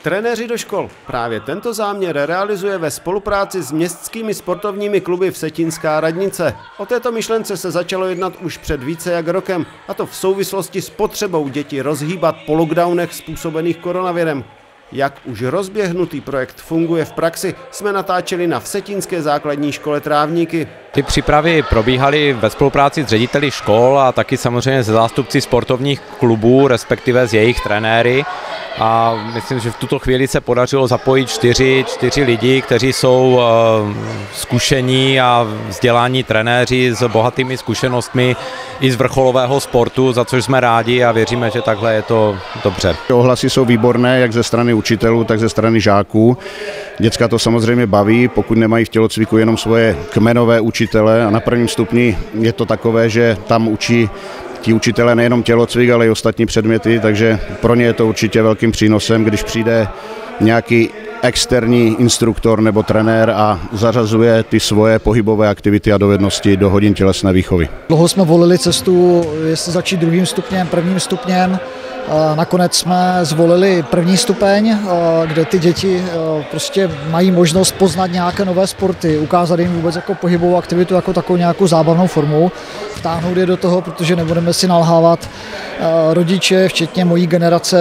Trenéři do škol. Právě tento záměr realizuje ve spolupráci s městskými sportovními kluby Vsetínská radnice. O této myšlence se začalo jednat už před více jak rokem, a to v souvislosti s potřebou děti rozhýbat po lockdownech způsobených koronavirem. Jak už rozběhnutý projekt funguje v praxi, jsme natáčeli na Vsetínské základní škole Trávníky. Ty přípravy probíhaly ve spolupráci s řediteli škol a taky samozřejmě se zástupci sportovních klubů, respektive s jejich trenéry. A myslím, že v tuto chvíli se podařilo zapojit čtyři lidi, kteří jsou zkušení a vzdělání trenéři s bohatými zkušenostmi i z vrcholového sportu, za což jsme rádi a věříme, že takhle je to dobře. Ohlasy jsou výborné, jak ze strany učitelů, tak ze strany žáků. Děcka to samozřejmě baví, pokud nemají v tělocviku jenom svoje kmenové učitele, a na prvním stupni je to takové, že tam učí ti učitelé nejenom tělocvik, ale i ostatní předměty, takže pro ně je to určitě velkým přínosem, když přijde nějaký externí instruktor nebo trenér a zařazuje ty svoje pohybové aktivity a dovednosti do hodin tělesné výchovy. Dlouho jsme volili cestu, jestli začít druhým stupněm, prvním stupněm. Nakonec jsme zvolili první stupeň, kde ty děti prostě mají možnost poznat nějaké nové sporty, ukázat jim vůbec jako pohybovou aktivitu, jako takovou nějakou zábavnou formu, vtáhnout je do toho, protože nebudeme si nalhávat, rodiče, včetně mojí generace,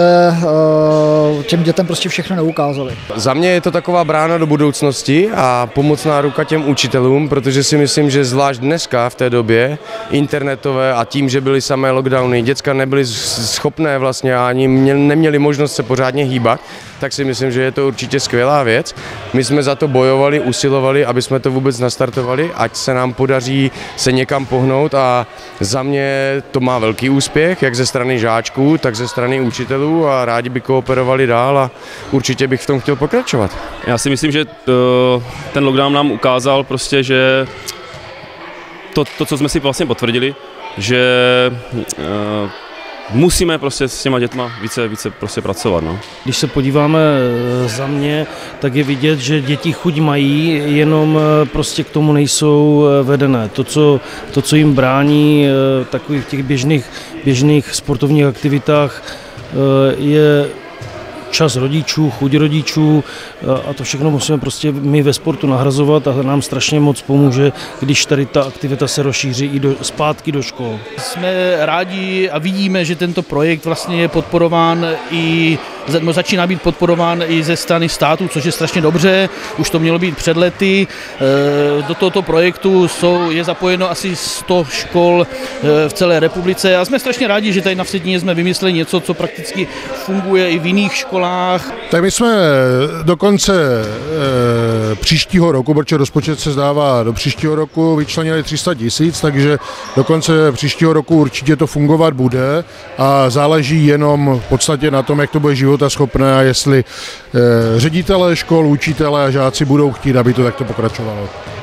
těm dětem prostě všechno neukázali. Za mě je to taková brána do budoucnosti a pomocná ruka těm učitelům, protože si myslím, že zvlášť dneska v té době internetové a tím, že byly samé lockdowny, děcka nebyly schopné vlastně ani neměli možnost se pořádně hýbat, tak si myslím, že je to určitě skvělá věc. My jsme za to bojovali, usilovali, aby jsme to vůbec nastartovali, ať se nám podaří se někam pohnout, a za mě to má velký úspěch, jak ze strany žáčků, tak ze strany učitelů, a rádi by kooperovali dál a určitě bych v tom chtěl pokračovat. Já si myslím, že ten lockdown nám ukázal prostě, že to, co jsme si vlastně potvrdili, že musíme prostě s těma dětma více prostě pracovat. No. Když se podíváme za mě, tak je vidět, že děti chuť mají, jenom prostě k tomu nejsou vedené. To, co jim brání takových těch běžných sportovních aktivitách, je čas rodičů, chuť rodičů, a to všechno musíme prostě my ve sportu nahrazovat, a nám strašně moc pomůže, když tady ta aktivita se rozšíří i zpátky do škol. Jsme rádi a vidíme, že tento projekt vlastně je podporován začíná být podporován i ze strany státu, což je strašně dobře, už to mělo být před lety. Do tohoto projektu je zapojeno asi 100 škol v celé republice a jsme strašně rádi, že tady na Vsetíně jsme vymysleli něco, co prakticky funguje i v jiných školách. Tak my jsme do konce příštího roku, protože rozpočet se zdává do příštího roku, vyčlenili 300 000, takže do konce příštího roku určitě to fungovat bude a záleží jenom v podstatě na tom, jak to bude životaschopné a jestli ředitelé škol, učitelé a žáci budou chtít, aby to takto pokračovalo.